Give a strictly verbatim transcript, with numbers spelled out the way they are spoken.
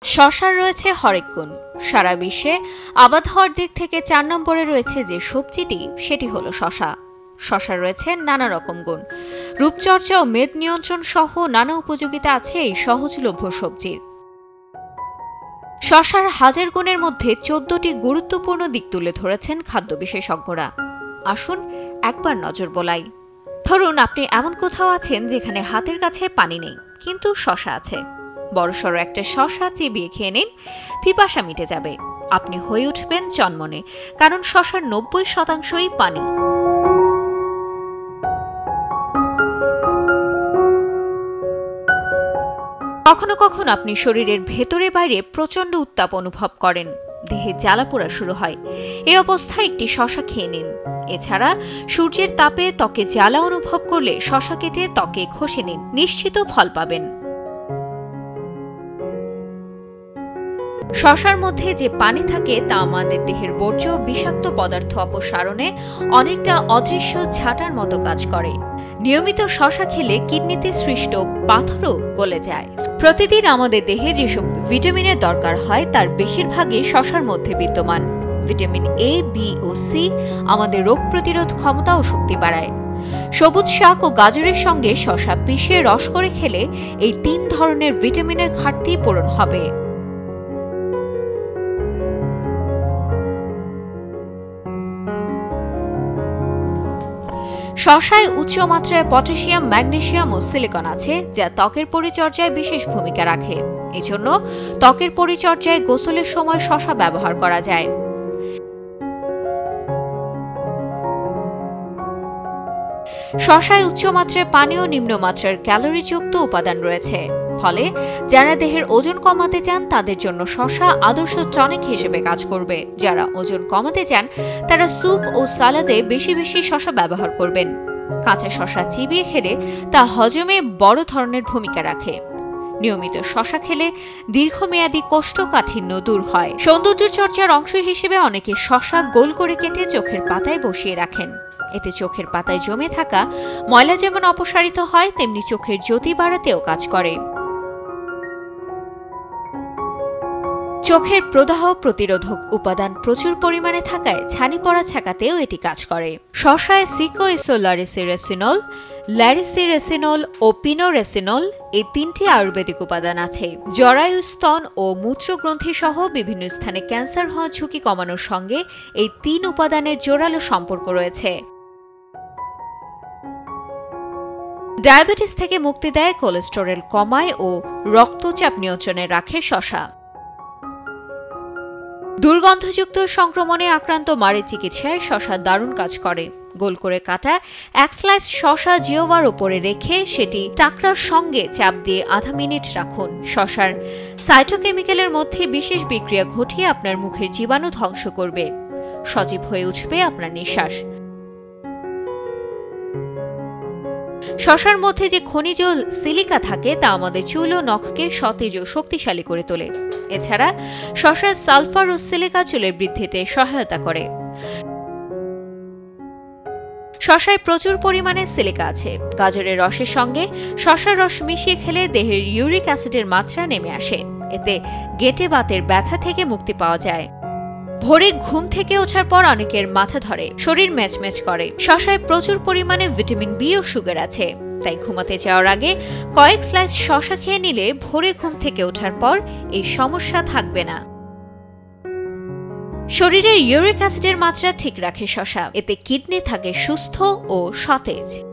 শশার রয়েছে হরেক গুণ। সারা বিশ্বে আবাদ হওয়ার দিক থেকে চার নম্বরে রয়েছে যে সবজিটি, সেটি হলো শশা। শশার রয়েছে নানা রকম গুণ। রূপচর্চা ও মেদ নিয়ন্ত্রণ সহ নানা উপযোগিতা আছে এই সহজলভ্য সবজির। শশার হাজার গুণের মধ্যে চোদ্দটি গুরুত্বপূর্ণ দিক তুলে ধরেছেন খাদ্য বিশেষজ্ঞরা। আসুন একবার নজর বোলাই। ধরুন আপনি এমন কোথাও আছেন যেখানে হাতের কাছে পানি নেই, কিন্তু শশা আছে। বড়সড় একটা শশা চিবিয়ে খেয়ে নিন, পিপাসা মিটে যাবে। আপনি হয়ে উঠবেন চনমনে, কারণ শশার নব্বই শতাংশই পানি। কখনো কখনো আপনি শরীরের ভেতরে বাইরে প্রচন্ড উত্তাপ অনুভব করেন, দেহে জ্বালা পোড়া শুরু হয়। এই অবস্থায় একটি শশা খেয়ে নিন। এছাড়া সূর্যের তাপে ত্বকে জ্বালা অনুভব করলে শশা কেটে ত্বকে ঘষে নিন, নিশ্চিত ফল পাবেন। শশার মধ্যে যে পানি থাকে তা আমাদের দেহের বর্জ্য বিষাক্ত পদার্থ অপসারণে অনেকটা অদৃশ্য ঝাঁটার মতো কাজ করে। নিয়মিত শশা খেলে কিডনিতে সৃষ্ট পাথরও গলে যায়। প্রতিদিন আমাদের দেহে যেসব ভিটামিনের দরকার হয় তার বেশিরভাগই শশার মধ্যে বিদ্যমান। ভিটামিন এ, বি ও সি আমাদের রোগ প্রতিরোধ ক্ষমতা ও শক্তি বাড়ায়। সবুজ শাক ও গাজরের সঙ্গে শশা পিষে রস করে খেলে এই তিন ধরনের ভিটামিনের ঘাটতি পূরণ হবে। শশায় উচ্চ মাত্রায় পটাশিয়াম, ম্যাগনেসিয়াম ও সিলিকন আছে, যা ত্বকের পরিচর্যায় বিশেষ ভূমিকা রাখে। এজন্য ত্বকের পরিচর্যায় গোসলের সময় শশা ব্যবহার করা যায়। শশায় উচ্চমাত্রায় পানি ও নিম্নমাত্রার ক্যালোরিযুক্ত উপাদান রয়েছে, ফলে যারা দেহের ওজন কমাতে চান তাদের জন্য শশা আদর্শ টনিক হিসেবে কাজ করবে। যারা ওজন কমাতে চান তারা স্যুপ ও সালাদে বেশি বেশি শশা ব্যবহার করবেন। কাঁচা শশা চিবিয়ে খেলে তা হজমে বড় ধরনের ভূমিকা রাখে। নিয়মিত শশা খেলে দীর্ঘমেয়াদী কোষ্ঠকাঠিন্য দূর হয়। সৌন্দর্য চর্চার অংশ হিসেবে অনেকে শশা গোল করে কেটে চোখের পাতায় বসিয়ে রাখেন। এতে চোখের পাতায় জমে থাকা ময়লা যেমন অপসারিত হয়, তেমনি চোখের জ্যোতি বাড়াতেও কাজ করে। চোখের প্রদাহ প্রতিরোধক উপাদান প্রচুর পরিমাণে থাকায় ছানি পড়া ঠেকাতেও এটি কাজ করে। শশায় সিকোইসোলারিসিরেসিনল, ল্যারিসিরেসিনল ও পিনোরেসিনল এই তিনটি আয়ুর্বেদিক উপাদান আছে। জরায়ু, স্তন ও মূত্রগ্রন্থি সহ বিভিন্ন স্থানে ক্যান্সার হওয়া ঝুঁকি কমানোর সঙ্গে এই তিন উপাদানের জোরালো সম্পর্ক রয়েছে। ডায়াবেটিস থেকে মুক্তি দেয়, কোলেস্টেরল কমায় ও রক্তচাপ নিয়ন্ত্রণে রাখে শশা। দুর্গন্ধযুক্ত সংক্রমণে আক্রান্ত মাড়ির চিকিৎসায় শশা দারুণ কাজ করে। গোল করে কাটা এক স্লাইস শশা জিহ্বার উপরে রেখে সেটি টাকরার সঙ্গে চাপ দিয়ে আধা মিনিট রাখুন। শশার সাইটোকেমিক্যালের মধ্যে বিশেষ বিক্রিয়া ঘটিয়ে আপনার মুখের জীবাণু ধ্বংস করবে। সজীব হয়ে উঠবে আপনার নিঃশ্বাস। শশার মধ্যে যে খনিজ সিলিকা থাকে তা আমাদের চুল ও নখকে সতেজ ও শক্তিশালী করে তোলে। এছাড়া শশার সালফার ও সিলিকা চুলের বৃদ্ধিতে সহায়তা করে। শশায় প্রচুর পরিমাণে সিলিকা আছে। গাজরের রসের সঙ্গে শশার রস মিশিয়ে খেলে দেহের ইউরিক অ্যাসিডের মাত্রা নেমে আসে। এতে গেটে বাতের ব্যথা থেকে মুক্তি পাওয়া যায়। ভোরে ঘুম থেকে ওঠার পর অনেকের মাথা ধরে, শরীর ম্যাচম্যাচ করে। শশায় প্রচুর পরিমাণে ভিটামিন বি ও সুগার আছে, তাই ঘুমাতে যাওয়ার আগে কয়েক স্লাইস শশা খেয়ে নিলে ভোরে ঘুম থেকে ওঠার পর এই সমস্যা থাকবে না। শরীরের ইউরিক অ্যাসিডের মাত্রা ঠিক রাখে শশা, এতে কিডনি থাকে সুস্থ ও সতেজ।